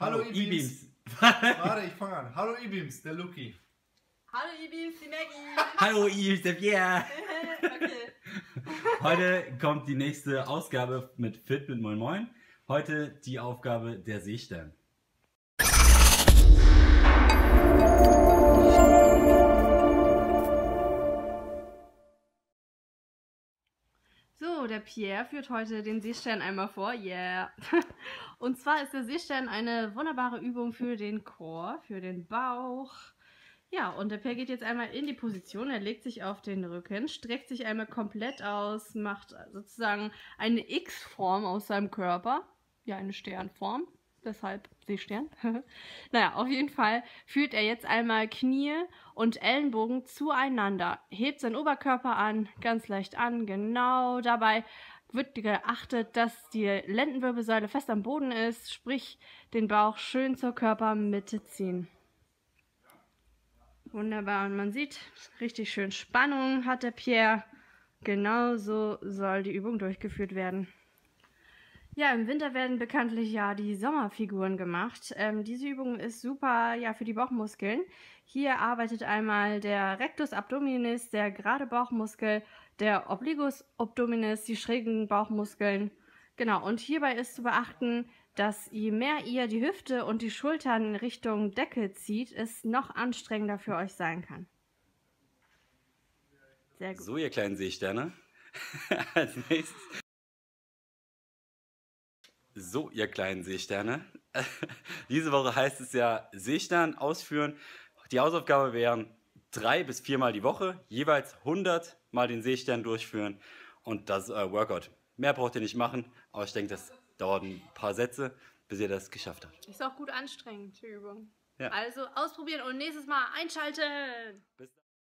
Hallo E-Beams. Warte, ich fange an. Hallo E-Beams, der Luki. Hallo E-Beams, die Maggie. Hallo E-Beams, der Pierre. Okay. Heute kommt die nächste Ausgabe mit Fit mit Moin Moin. Heute die Aufgabe der Seestern. So, der Pierre führt heute den Seestern einmal vor. Yeah. Und zwar ist der Seestern eine wunderbare Übung für den Core, für den Bauch. Ja, und der Pierre geht jetzt einmal in die Position. Er legt sich auf den Rücken, streckt sich einmal komplett aus, macht sozusagen eine X-Form aus seinem Körper. Ja, eine Sternform. Deshalb Seestern. Naja, auf jeden Fall führt er jetzt einmal Knie und Ellenbogen zueinander. Hebt seinen Oberkörper an, ganz leicht an. Genau dabei wird geachtet, dass die Lendenwirbelsäule fest am Boden ist. Sprich, den Bauch schön zur Körpermitte ziehen. Wunderbar. Und man sieht, richtig schön Spannung hat der Pierre. Genauso soll die Übung durchgeführt werden. Ja, im Winter werden bekanntlich ja die Sommerfiguren gemacht. Diese Übung ist super ja, für die Bauchmuskeln. Hier arbeitet einmal der Rectus Abdominis, der gerade Bauchmuskel, der Obligus Abdominis, die schrägen Bauchmuskeln. Genau, und hierbei ist zu beachten, dass je mehr ihr die Hüfte und die Schultern Richtung Decke zieht, es noch anstrengender für euch sein kann. Sehr gut. So, ihr kleinen Seesterne. Als nächstes. So, ihr kleinen Seesterne. Diese Woche heißt es ja Seestern ausführen. Die Hausaufgabe wären 3 bis 4 Mal die Woche, jeweils 100 Mal den Seestern durchführen und das Workout. Mehr braucht ihr nicht machen, aber ich denke, das dauert ein paar Sätze, bis ihr das geschafft habt. Ist auch gut anstrengend, die Übung. Ja. Also ausprobieren und nächstes Mal einschalten! Bis dann.